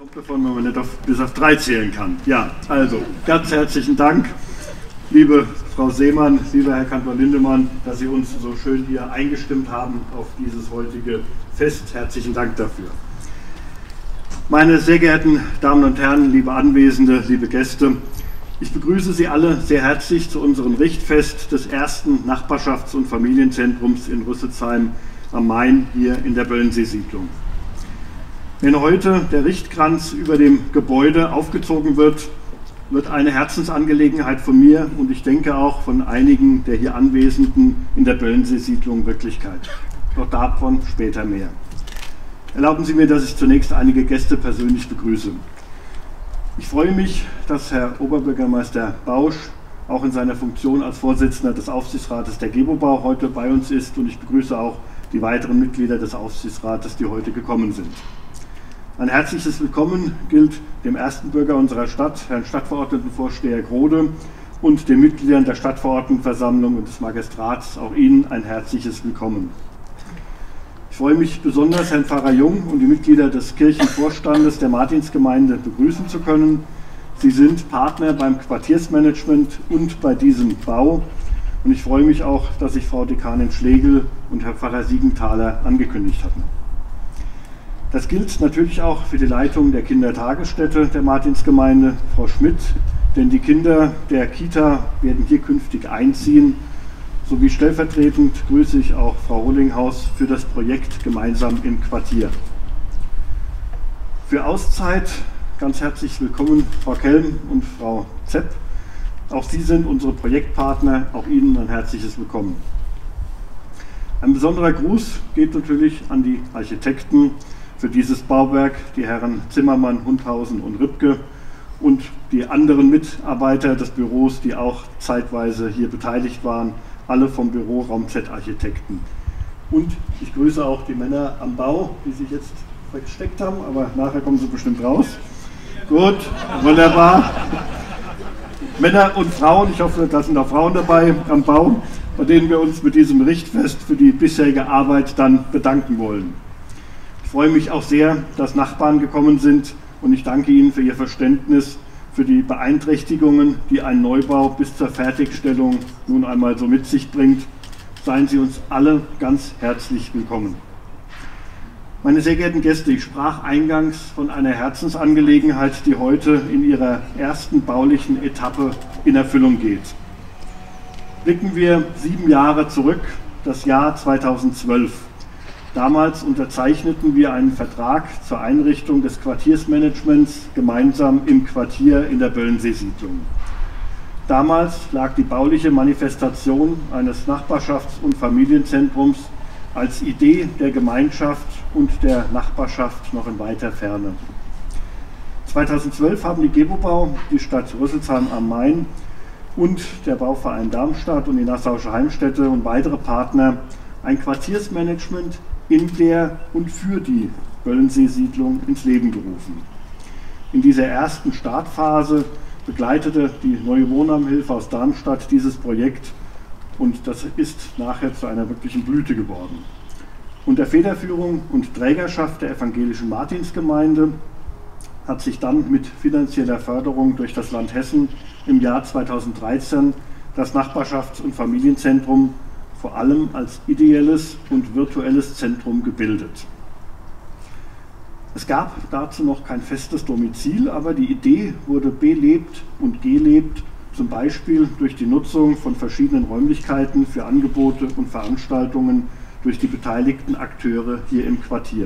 Kommt davon, wenn man nicht bis auf 3 zählen kann. Ja, also ganz herzlichen Dank, liebe Frau Seemann, lieber Herr Kantor Lindemann, dass Sie uns so schön hier eingestimmt haben auf dieses heutige Fest. Herzlichen Dank dafür. Meine sehr geehrten Damen und Herren, liebe Anwesende, liebe Gäste, ich begrüße Sie alle sehr herzlich zu unserem Richtfest des ersten Nachbarschafts- und Familienzentrums in Rüsselsheim am Main hier in der Böllensee-Siedlung. Wenn heute der Richtkranz über dem Gebäude aufgezogen wird, wird eine Herzensangelegenheit von mir und ich denke auch von einigen der hier Anwesenden in der Böllensee-Siedlung Wirklichkeit. Doch davon später mehr. Erlauben Sie mir, dass ich zunächst einige Gäste persönlich begrüße. Ich freue mich, dass Herr Oberbürgermeister Bausch auch in seiner Funktion als Vorsitzender des Aufsichtsrates der Gebobau heute bei uns ist und ich begrüße auch die weiteren Mitglieder des Aufsichtsrates, die heute gekommen sind. Ein herzliches Willkommen gilt dem ersten Bürger unserer Stadt, Herrn Stadtverordnetenvorsteher Grode, und den Mitgliedern der Stadtverordnetenversammlung und des Magistrats, auch Ihnen ein herzliches Willkommen. Ich freue mich besonders, Herrn Pfarrer Jung und die Mitglieder des Kirchenvorstandes der Martinsgemeinde begrüßen zu können. Sie sind Partner beim Quartiersmanagement und bei diesem Bau. Und ich freue mich auch, dass sich Frau Dekanin Schlegel und Herr Pfarrer Siegenthaler angekündigt hatten. Das gilt natürlich auch für die Leitung der Kindertagesstätte der Martinsgemeinde, Frau Schmidt, denn die Kinder der Kita werden hier künftig einziehen. Sowie stellvertretend grüße ich auch Frau Rollinghaus für das Projekt Gemeinsam im Quartier. Für Auszeit ganz herzlich willkommen Frau Kelm und Frau Zepp. Auch Sie sind unsere Projektpartner, auch Ihnen ein herzliches Willkommen. Ein besonderer Gruß geht natürlich an die Architekten für dieses Bauwerk, die Herren Zimmermann, Hundhausen und Rübke und die anderen Mitarbeiter des Büros, die auch zeitweise hier beteiligt waren, alle vom Büro Raum Z Architekten. Und ich grüße auch die Männer am Bau, die sich jetzt versteckt haben, aber nachher kommen sie bestimmt raus. Gut, wunderbar. Männer und Frauen, ich hoffe, da sind auch Frauen dabei am Bau, bei denen wir uns mit diesem Richtfest für die bisherige Arbeit dann bedanken wollen. Ich freue mich auch sehr, dass Nachbarn gekommen sind und ich danke Ihnen für Ihr Verständnis für die Beeinträchtigungen, die ein Neubau bis zur Fertigstellung nun einmal so mit sich bringt. Seien Sie uns alle ganz herzlich willkommen. Meine sehr geehrten Gäste, ich sprach eingangs von einer Herzensangelegenheit, die heute in ihrer ersten baulichen Etappe in Erfüllung geht. Blicken wir 7 Jahre zurück, das Jahr 2012. Damals unterzeichneten wir einen Vertrag zur Einrichtung des Quartiersmanagements gemeinsam im Quartier in der Böllensee-Siedlung. Damals lag die bauliche Manifestation eines Nachbarschafts- und Familienzentrums als Idee der Gemeinschaft und der Nachbarschaft noch in weiter Ferne. 2012 haben die Gebobau, die Stadt Rüsselsheim am Main und der Bauverein Darmstadt und die Nassauische Heimstätte und weitere Partner ein Quartiersmanagement in der und für die Böllensee-Siedlung ins Leben gerufen. In dieser ersten Startphase begleitete die Neue Wohnheimhilfe aus Darmstadt dieses Projekt und das ist nachher zu einer wirklichen Blüte geworden. Unter Federführung und Trägerschaft der evangelischen Martinsgemeinde hat sich dann mit finanzieller Förderung durch das Land Hessen im Jahr 2013 das Nachbarschafts- und Familienzentrum vor allem als ideelles und virtuelles Zentrum gebildet. Es gab dazu noch kein festes Domizil, aber die Idee wurde belebt und gelebt, zum Beispiel durch die Nutzung von verschiedenen Räumlichkeiten für Angebote und Veranstaltungen durch die beteiligten Akteure hier im Quartier.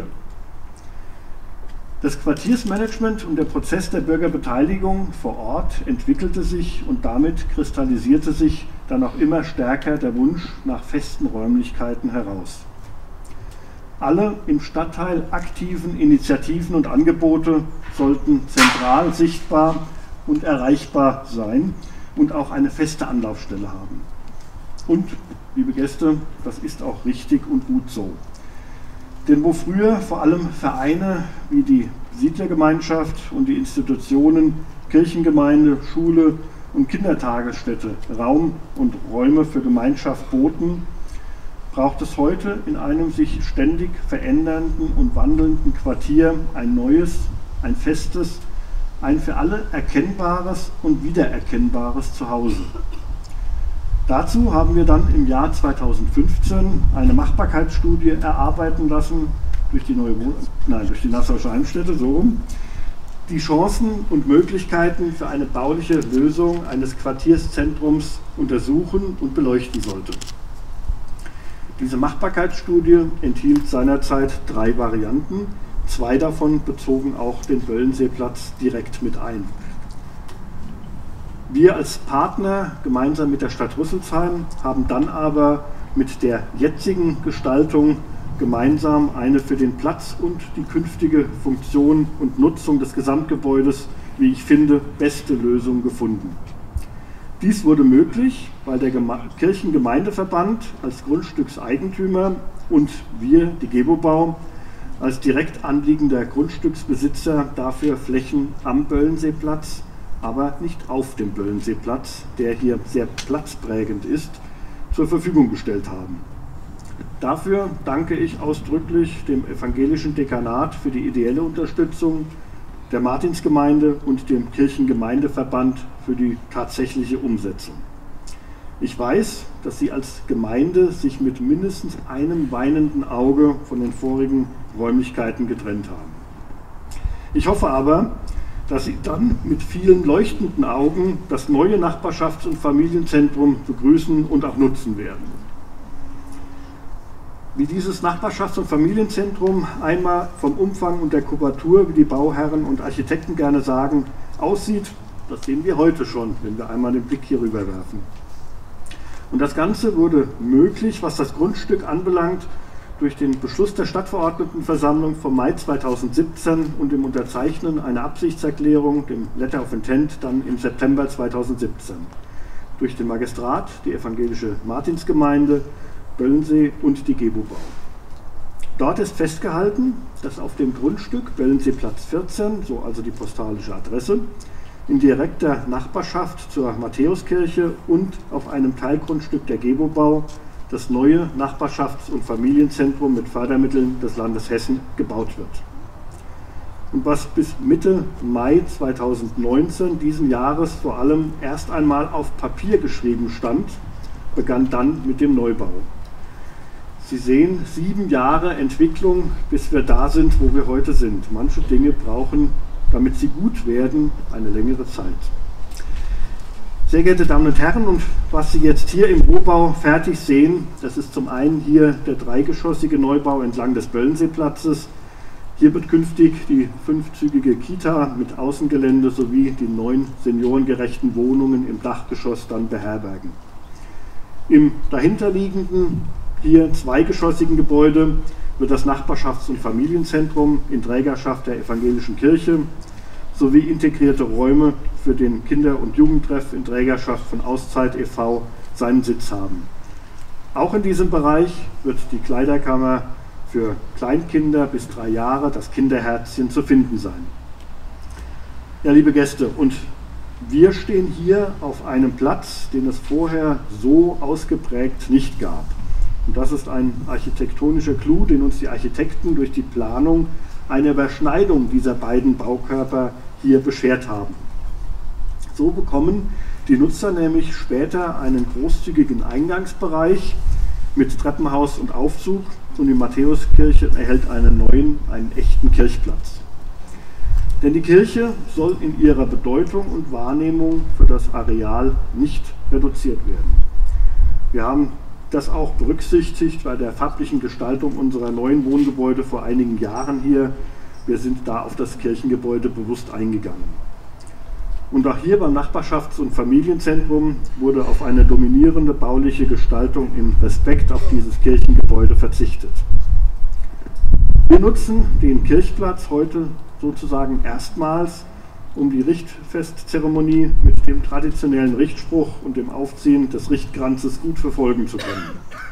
Das Quartiersmanagement und der Prozess der Bürgerbeteiligung vor Ort entwickelte sich und damit kristallisierte sich dann auch immer stärker der Wunsch nach festen Räumlichkeiten heraus. Alle im Stadtteil aktiven Initiativen und Angebote sollten zentral sichtbar und erreichbar sein und auch eine feste Anlaufstelle haben. Und, liebe Gäste, das ist auch richtig und gut so. Denn wo früher vor allem Vereine wie die Siedlergemeinschaft und die Institutionen Kirchengemeinde, Schule und Kindertagesstätte Raum und Räume für Gemeinschaft boten, braucht es heute in einem sich ständig verändernden und wandelnden Quartier ein neues, ein festes, ein für alle erkennbares und wiedererkennbares Zuhause. Dazu haben wir dann im Jahr 2015 eine Machbarkeitsstudie erarbeiten lassen durch die Nassauische Heimstätte, so rum, die Chancen und Möglichkeiten für eine bauliche Lösung eines Quartierszentrums untersuchen und beleuchten sollte. Diese Machbarkeitsstudie enthielt seinerzeit 3 Varianten, 2 davon bezogen auch den Böllenseeplatz direkt mit ein. Wir als Partner gemeinsam mit der Stadt Rüsselsheim haben dann aber mit der jetzigen Gestaltung gemeinsam eine für den Platz und die künftige Funktion und Nutzung des Gesamtgebäudes, wie ich finde, beste Lösung gefunden. Dies wurde möglich, weil der Kirchengemeindeverband als Grundstückseigentümer und wir, die Gebobau, als direkt anliegender Grundstücksbesitzer dafür Flächen am Böllenseeplatz, aber nicht auf dem Böllenseeplatz, der hier sehr platzprägend ist, zur Verfügung gestellt haben. Dafür danke ich ausdrücklich dem evangelischen Dekanat für die ideelle Unterstützung, der Martinsgemeinde und dem Kirchengemeindeverband für die tatsächliche Umsetzung. Ich weiß, dass Sie als Gemeinde sich mit mindestens einem weinenden Auge von den vorigen Räumlichkeiten getrennt haben. Ich hoffe aber, dass Sie dann mit vielen leuchtenden Augen das neue Nachbarschafts- und Familienzentrum begrüßen und auch nutzen werden. Wie dieses Nachbarschafts- und Familienzentrum einmal vom Umfang und der Kubatur, wie die Bauherren und Architekten gerne sagen, aussieht, das sehen wir heute schon, wenn wir einmal den Blick hier rüber werfen. Und das Ganze wurde möglich, was das Grundstück anbelangt, durch den Beschluss der Stadtverordnetenversammlung vom Mai 2017 und dem Unterzeichnen einer Absichtserklärung, dem Letter of Intent, dann im September 2017. Durch den Magistrat, die evangelische Martinsgemeinde, Böllensee und die Gebobau. Dort ist festgehalten, dass auf dem Grundstück Böllenseeplatz 14, so also die postalische Adresse, in direkter Nachbarschaft zur Matthäuskirche und auf einem Teilgrundstück der Gebobau das neue Nachbarschafts- und Familienzentrum mit Fördermitteln des Landes Hessen gebaut wird. Und was bis Mitte Mai 2019 diesen Jahres vor allem erst einmal auf Papier geschrieben stand, begann dann mit dem Neubau. Sie sehen 7 Jahre Entwicklung, bis wir da sind, wo wir heute sind. Manche Dinge brauchen, damit sie gut werden, eine längere Zeit. Sehr geehrte Damen und Herren, und was Sie jetzt hier im Rohbau fertig sehen, das ist zum einen hier der 3-geschossige Neubau entlang des Böllenseeplatzes. Hier wird künftig die 5-zügige Kita mit Außengelände sowie die 9 seniorengerechten Wohnungen im Dachgeschoss dann beherbergen. Im dahinterliegenden, hier 2-geschossigen Gebäude wird das Nachbarschafts- und Familienzentrum in Trägerschaft der evangelischen Kirche sowie integrierte Räume für den Kinder- und Jugendtreff in Trägerschaft von Auszeit e.V. seinen Sitz haben. Auch in diesem Bereich wird die Kleiderkammer für Kleinkinder bis 3 Jahre, das Kinderherzchen, zu finden sein. Ja, liebe Gäste, und wir stehen hier auf einem Platz, den es vorher so ausgeprägt nicht gab. Und das ist ein architektonischer Clou, den uns die Architekten durch die Planung eine Überschneidung dieser beiden Baukörper hier beschert haben. So bekommen die Nutzer nämlich später einen großzügigen Eingangsbereich mit Treppenhaus und Aufzug und die Matthäuskirche erhält einen echten Kirchplatz. Denn die Kirche soll in ihrer Bedeutung und Wahrnehmung für das Areal nicht reduziert werden. Wir haben das auch berücksichtigt bei der farblichen Gestaltung unserer neuen Wohngebäude vor einigen Jahren hier. Wir sind da auf das Kirchengebäude bewusst eingegangen. Und auch hier beim Nachbarschafts- und Familienzentrum wurde auf eine dominierende bauliche Gestaltung im Respekt auf dieses Kirchengebäude verzichtet. Wir nutzen den Kirchplatz heute sozusagen erstmals, um die Richtfestzeremonie mit dem traditionellen Richtspruch und dem Aufziehen des Richtkranzes gut verfolgen zu können.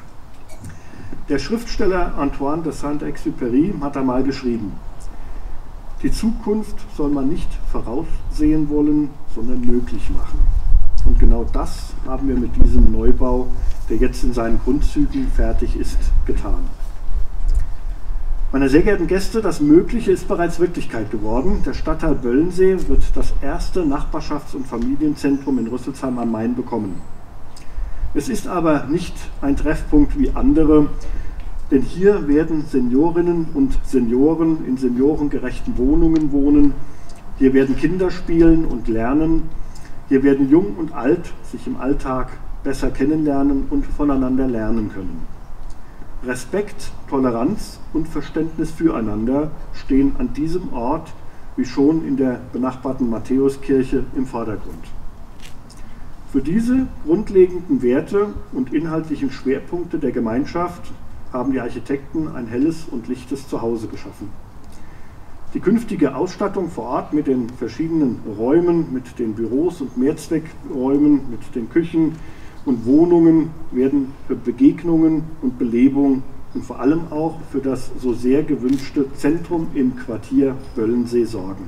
Der Schriftsteller Antoine de Saint-Exupéry hat einmal geschrieben: Die Zukunft soll man nicht voraussehen wollen, sondern möglich machen. Und genau das haben wir mit diesem Neubau, der jetzt in seinen Grundzügen fertig ist, getan. Meine sehr geehrten Gäste, das Mögliche ist bereits Wirklichkeit geworden. Der Stadtteil Böllensee wird das erste Nachbarschafts- und Familienzentrum in Rüsselsheim am Main bekommen. Es ist aber nicht ein Treffpunkt wie andere, denn hier werden Seniorinnen und Senioren in seniorengerechten Wohnungen wohnen, hier werden Kinder spielen und lernen, hier werden Jung und Alt sich im Alltag besser kennenlernen und voneinander lernen können. Respekt, Toleranz und Verständnis füreinander stehen an diesem Ort, wie schon in der benachbarten Matthäuskirche, im Vordergrund. Für diese grundlegenden Werte und inhaltlichen Schwerpunkte der Gemeinschaft haben die Architekten ein helles und lichtes Zuhause geschaffen. Die künftige Ausstattung vor Ort mit den verschiedenen Räumen, mit den Büros und Mehrzweckräumen, mit den Küchen und Wohnungen werden für Begegnungen und Belebung und vor allem auch für das so sehr gewünschte Zentrum im Quartier Böllensee sorgen.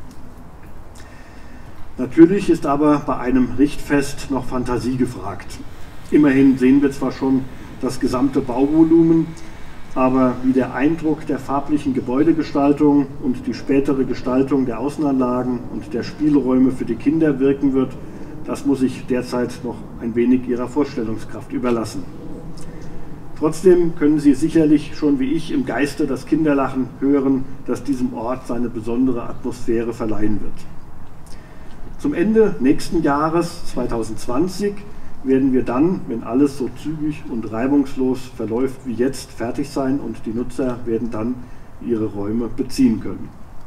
Natürlich ist aber bei einem Richtfest noch Fantasie gefragt. Immerhin sehen wir zwar schon das gesamte Bauvolumen, aber wie der Eindruck der farblichen Gebäudegestaltung und die spätere Gestaltung der Außenanlagen und der Spielräume für die Kinder wirken wird, das muss ich derzeit noch ein wenig Ihrer Vorstellungskraft überlassen. Trotzdem können Sie sicherlich schon wie ich im Geiste das Kinderlachen hören, das diesem Ort seine besondere Atmosphäre verleihen wird. Zum Ende nächsten Jahres, 2020, werden wir dann, wenn alles so zügig und reibungslos verläuft wie jetzt, fertig sein und die Nutzer werden dann ihre Räume beziehen können.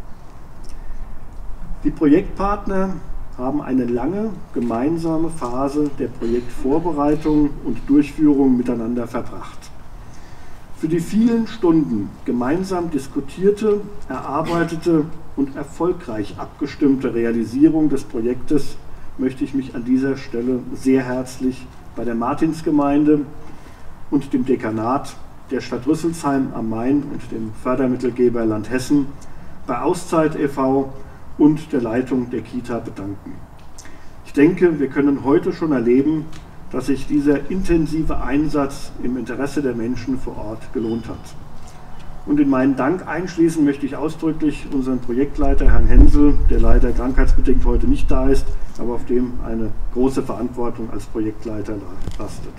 Die Projektpartner haben eine lange gemeinsame Phase der Projektvorbereitung und Durchführung miteinander verbracht. Für die vielen Stunden gemeinsam diskutierte, erarbeitete und erfolgreich abgestimmte Realisierung des Projektes möchte ich mich an dieser Stelle sehr herzlich bei der Martinsgemeinde und dem Dekanat der Stadt Rüsselsheim am Main und dem Fördermittelgeber Land Hessen, bei Auszeit e.V. und der Leitung der Kita bedanken. Ich denke, wir können heute schon erleben, dass sich dieser intensive Einsatz im Interesse der Menschen vor Ort gelohnt hat. Und in meinen Dank einschließen möchte ich ausdrücklich unseren Projektleiter, Herrn Hensel, der leider krankheitsbedingt heute nicht da ist, aber auf dem eine große Verantwortung als Projektleiter lastet.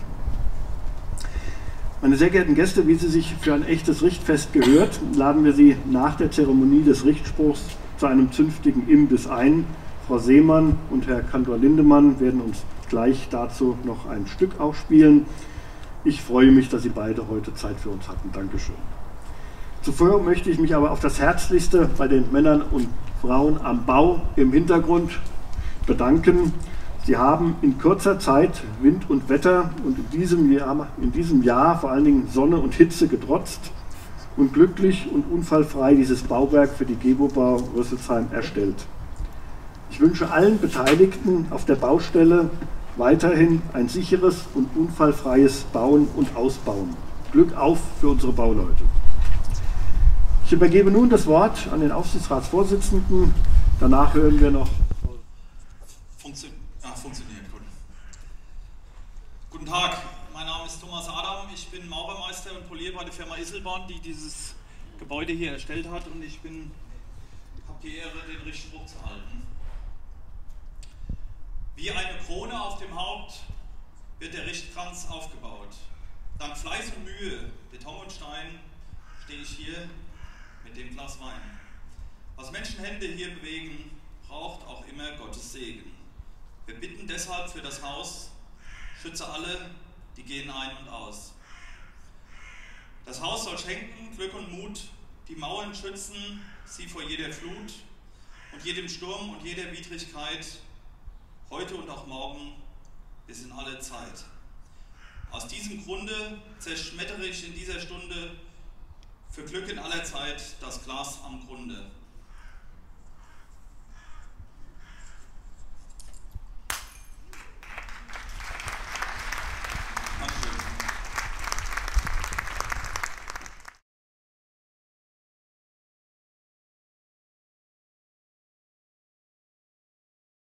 Meine sehr geehrten Gäste, wie Sie sich für ein echtes Richtfest gehört, laden wir Sie nach der Zeremonie des Richtspruchs zu einem zünftigen Imbiss ein. Frau Seemann und Herr Kantor Lindemann werden uns gleich dazu noch ein Stück aufspielen. Ich freue mich, dass Sie beide heute Zeit für uns hatten. Dankeschön. Zuvor möchte ich mich aber auf das Herzlichste bei den Männern und Frauen am Bau im Hintergrund bedanken. Sie haben in kurzer Zeit Wind und Wetter und in diesem Jahr vor allen Dingen Sonne und Hitze getrotzt und glücklich und unfallfrei dieses Bauwerk für die Gebobau Rüsselsheim erstellt. Ich wünsche allen Beteiligten auf der Baustelle weiterhin ein sicheres und unfallfreies Bauen und Ausbauen. Glück auf für unsere Bauleute. Ich übergebe nun das Wort an den Aufsichtsratsvorsitzenden. Danach hören wir noch. Funktioniert gut. Guten Tag, mein Name ist Thomas Adam. Ich bin Maurermeister und Polier bei der Firma Isselborn, die dieses Gebäude hier erstellt hat, und ich habe die Ehre, den Richtspruch zu halten. Wie eine Krone auf dem Haupt wird der Richtkranz aufgebaut. Dank Fleiß und Mühe, Beton und Stein, stehe ich hier mit dem Glas Wein. Was Menschenhände hier bewegen, braucht auch immer Gottes Segen. Wir bitten deshalb für das Haus, schütze alle, die gehen ein und aus. Das Haus soll schenken Glück und Mut, die Mauern schützen, sie vor jeder Flut und jedem Sturm und jeder Widrigkeit, heute und auch morgen, bis in alle Zeit. Aus diesem Grunde zerschmettere ich in dieser Stunde für Glück in aller Zeit das Glas am Grunde.